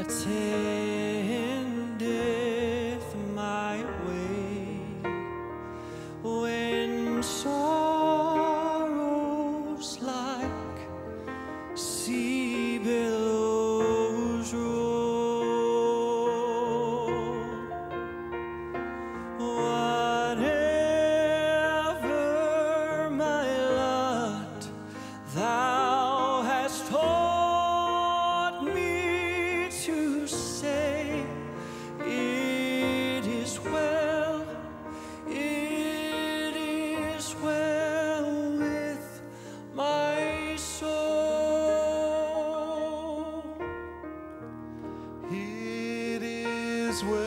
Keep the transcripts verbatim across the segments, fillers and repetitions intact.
attendeth my way when sorrows like sea billows roll. Whatever my lot, thou hast taught me to say, it is well, it is well with my soul. It is well.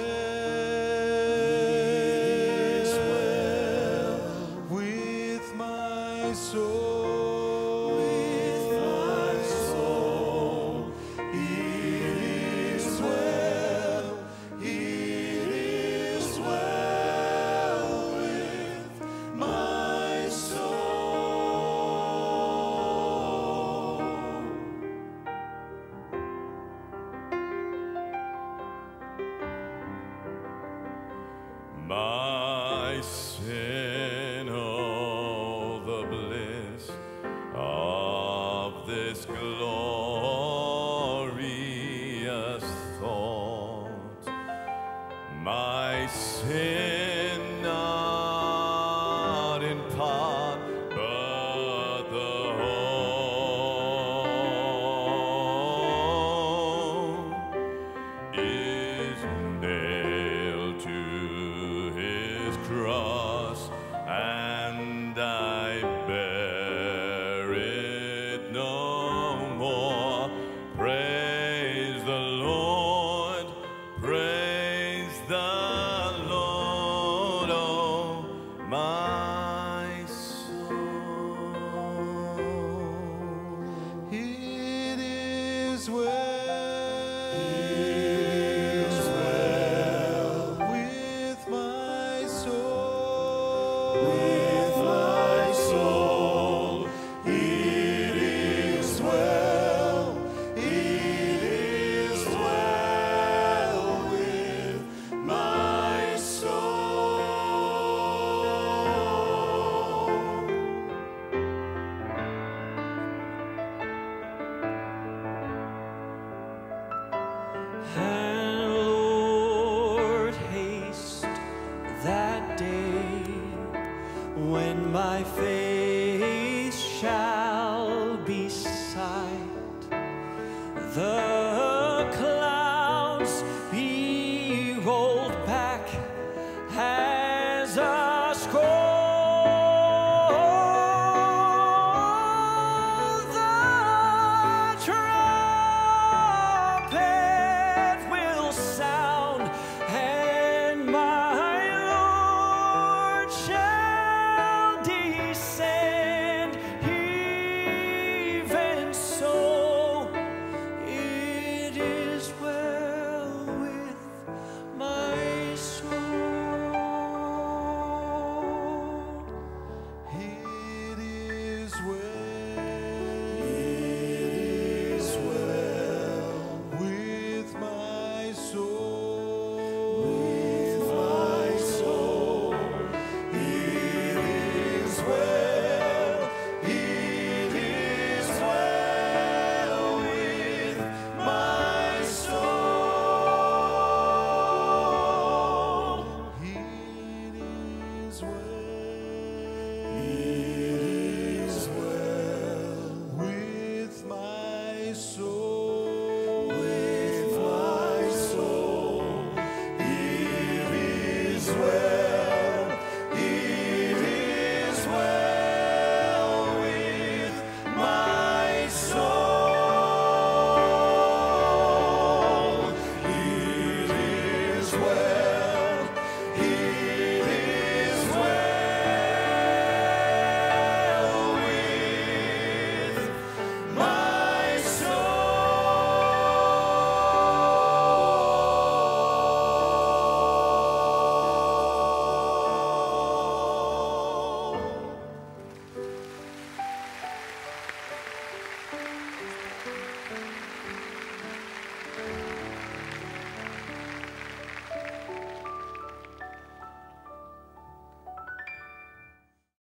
My sin, oh, the bliss of this glorious thought. My sin, not in part, but the whole, is nailed to cross, and I bear it no more. Praise the Lord, praise the Lord, oh my soul. It is well. And Lord, haste that day when my face shall be sight, the